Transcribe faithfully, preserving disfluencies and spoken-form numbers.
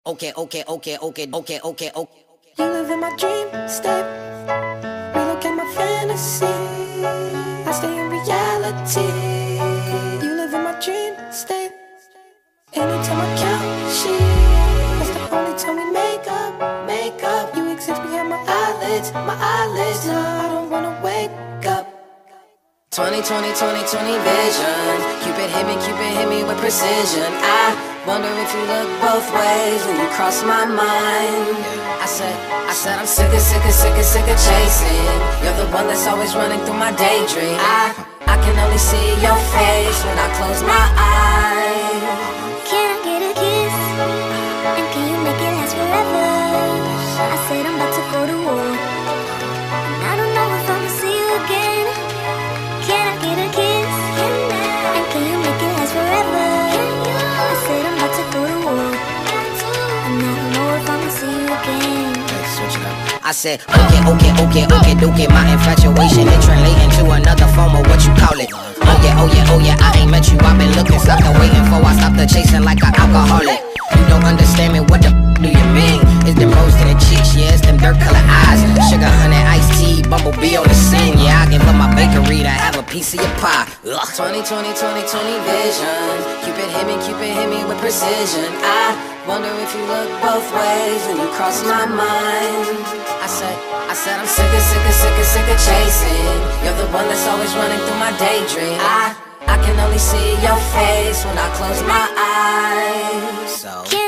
Okay, okay, okay, okay, okay, okay, okay. You live in my dream state, relocate my fantasy. I stay in reality. You live in my dream state. Anytime I count sheep, that's the only time we make up, make up. You exist behind my eyelids, my eyelids. No, I don't wanna wake up. twenty, twenty, twenty, twenty vision. Cupid hit me, Cupid hit me with precision. I wonder if you look both ways when you cross my mind. I said, I said I'm sick of, sick of, sick of, sick of chasing. You're the one that's always running through my daydream. I, I can only see your face when I close my eyes. Can I get a kiss? And can you make it last forever? I said I'm about to go to war, and I don't know if I'ma see you again. Can I get a kiss? And can you make it last forever? I said I'm about to go to war, and I don't know if I'ma see you again. I said, okay, okay, okay, okay, okay. My infatuation is translating to another form of what you call it. Oh yeah, oh yeah, oh yeah, I ain't met you, I've been looking, stuck and waiting for, I stopped the chasing like an alcoholic. You don't understand me, what the f do you mean? It's them rose in the cheeks, yeah, it's them dirt colored eyes. Sugar, honey, iced tea, bumblebee on the scene. Yeah, I give up my bakery to have a piece of your pie. Ugh. twenty, twenty, twenty, twenty vision. Cupid hit me, Cupid hit me with precision. I wonder if you look both ways when you cross my mind. I said, I said I'm sick of, sick of, sick of, sick of chasing. You're the one that's always running through my daydream. I, I can only see your face when I close my eyes. So